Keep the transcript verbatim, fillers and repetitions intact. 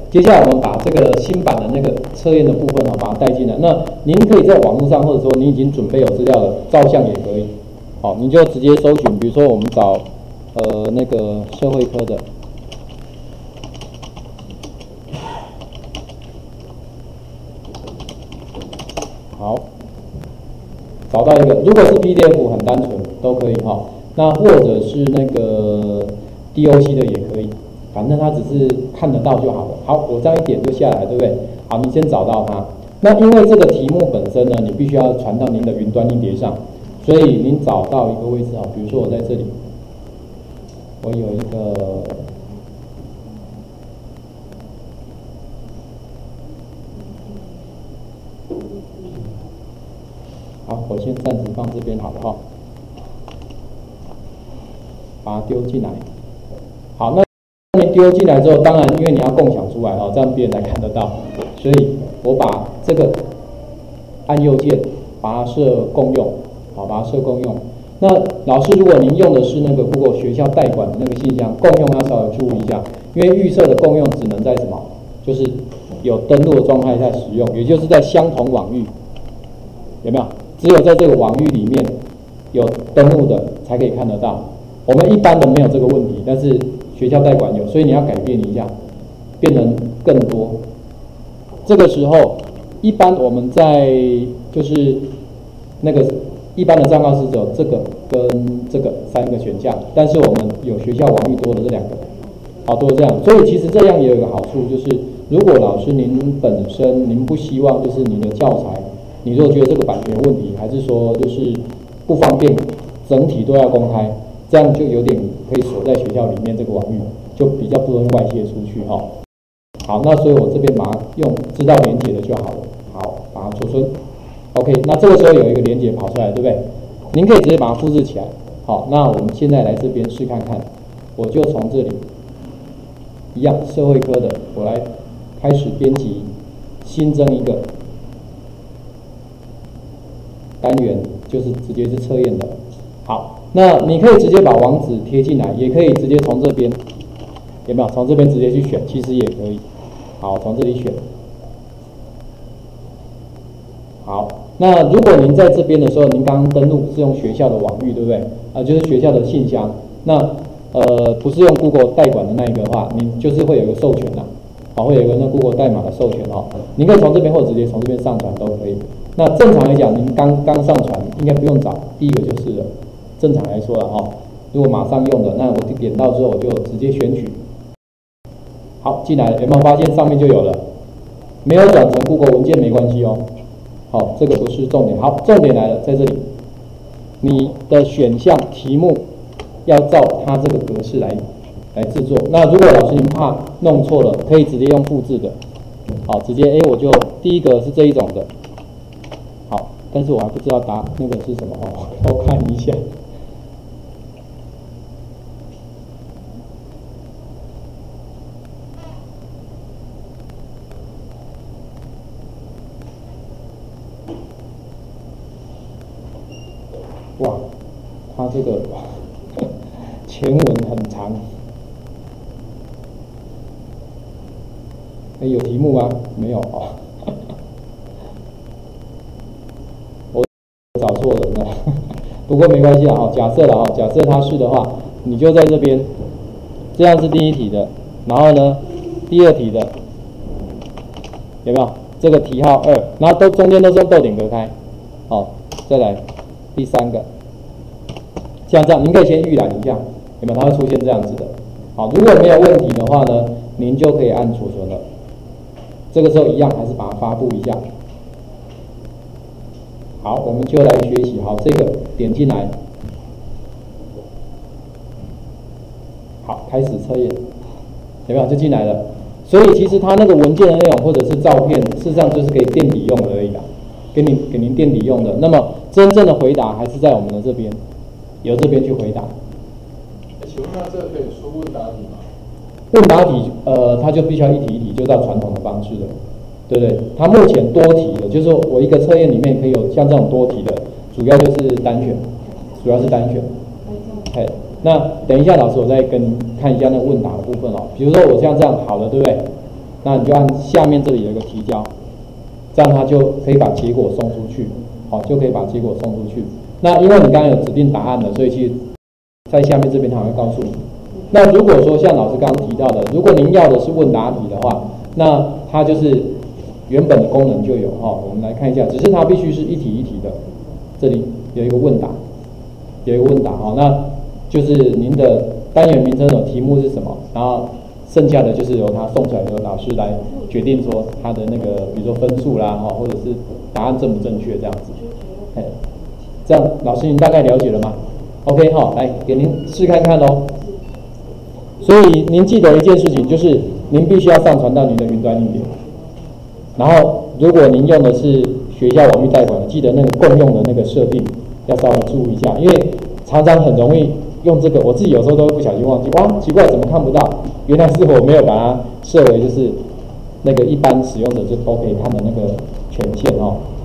接下来我们把这个新版的那个测验的部分哦，把它带进来。那您可以在网络上，或者说你已经准备有资料了，照相也可以。好，你就直接搜寻，比如说我们找呃那个社会科的。好，找到一个，如果是 P D F 很单纯都可以哈，那或者是那个 D O C 的也可以，反正它只是看得到就好了。好，我这样一点就下来，对不对？好，你先找到它。那因为这个题目本身呢，你必须要传到您的云端硬碟上，所以您找到一个位置啊，比如说我在这里，我有一个。好，我先暂时放这边好了哈，把它丢进来。好，那你丢进来之后，当然因为你要共享出来哦，这样别人才看得到，所以我把这个按右键把它设共用，好，把它设共用。那老师，如果您用的是那个 Google 学校代管的那个信箱，共用要稍微注意一下，因为预设的共用只能在什么，就是有登录的状态下使用，也就是在相同网域，有没有？只有在这个网域里面有登录的才可以看得到，我们一般的没有这个问题，但是学校代管有，所以你要改变一下，变成更多。这个时候，一般我们在就是那个一般的账号是只有这个跟这个三个选项，但是我们有学校网域多的这两个，好，多这样。所以其实这样也有一个好处，就是如果老师您本身您不希望就是你的教材。你如果觉得这个版权有问题，还是说就是不方便，整体都要公开，这样就有点可以锁在学校里面这个网域，就比较不容易外泄出去哈、哦。好，那所以我这边把它用知道连结的就好了。好，把它储存。OK， 那这个时候有一个连结跑出来，对不对？您可以直接把它复制起来。好，那我们现在来这边试看看，我就从这里一样社会科的，我来开始编辑，新增一个。单元就是直接是测验的，好，那你可以直接把网址贴进来，也可以直接从这边，有没有？从这边直接去选，其实也可以。好，从这里选。好，那如果您在这边的时候，您刚刚登录是用学校的网域，对不对？啊、呃，就是学校的信箱。那呃，不是用 Google 代管的那一个的话，您就是会有一个授权啦，好，会有一个那 Google 代码的授权哦。您可以从这边或者直接从这边上传都可以。那正常来讲，您刚刚上传应该不用找，第一个就是了。正常来说了哈、哦，如果马上用的，那我点到之后我就直接选取。好，进来了，有没有发现上面就有了？没有转成 Google 文件没关系哦。好，这个不是重点。好，重点来了，在这里，你的选项题目要照它这个格式来来制作。那如果老师您怕弄错了，可以直接用复制的。好，直接哎，我就第一个是这一种的。好，但是我还不知道答那个是什么哦，我看一下。哇，它这个前文很长。哎，有题目吗？没有哦。找错人了，不过没关系啦哈。假设了哈，假设它是的话，你就在这边，这样是第一题的，然后呢，第二题的有没有？这个题号二，然后都中间都是用逗点隔开，好，再来第三个，像这样，您可以先预览一下，有没有？它会出现这样子的。好，如果没有问题的话呢，您就可以按储存了。这个时候一样，还是把它发布一下。好，我们就来学习。好，这个点进来，好，开始测验，有没有？就进来了。所以其实它那个文件的内容或者是照片，事实上就是给垫底用的而已啦，给你给您垫底用的。那么真正的回答还是在我们的这边，由这边去回答。 请问那这个可以说问答题吗？ 问答题，呃，它就必须要一题一题，就照传统的方式的。对不对？它目前多题的，就是说我一个测验里面可以有像这种多题的，主要就是单选，主要是单选。哎，那等一下老师我再跟看一下那个问答的部分哦。比如说我像这样好了，对不对？ 那你就按下面这里有一个提交，这样它就可以把结果送出去，好，就可以把结果送出去。那因为你刚刚有指定答案了，所以其实在下面这边它会告诉你。那如果说像老师刚刚提到的，如果您要的是问答题的话，那它就是原本的功能就有哈，我们来看一下，只是它必须是一题一题的。这里有一个问答，有一个问答哈，那就是您的单元名称的题目是什么，然后剩下的就是由他送出来，由老师来决定说他的那个，比如说分数啦哈，或者是答案正不正确这样子。哎，这样老师您大概了解了吗 ？OK 哈，来给您试看看喽。所以您记得一件事情，就是您必须要上传到您的云端硬碟。然后，如果您用的是学校网域贷款，记得那个共用的那个设定要稍微注意一下，因为常常很容易用这个，我自己有时候都会不小心忘记，哇，奇怪，怎么看不到？原来是我没有把它设为就是那个一般使用者就都可以看的那个权限哦。